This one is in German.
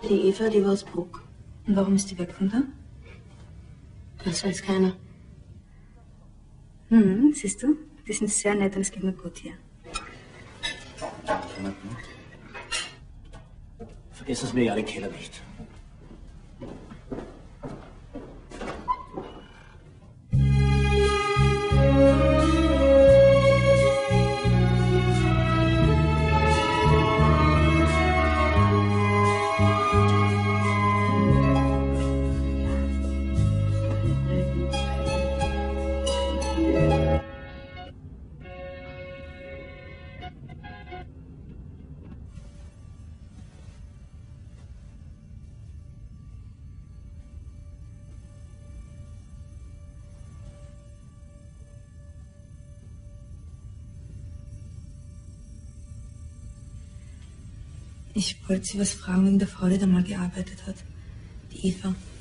Die Eva, die war aus Bruck. Und warum ist die weg von da? Das weiß keiner. Siehst du? Die sind sehr nett und es geht mir gut hier. Vergiss das mir ja den Keller nicht. Ich wollte Sie was fragen wegen der Frau, die da mal gearbeitet hat. Die Eva.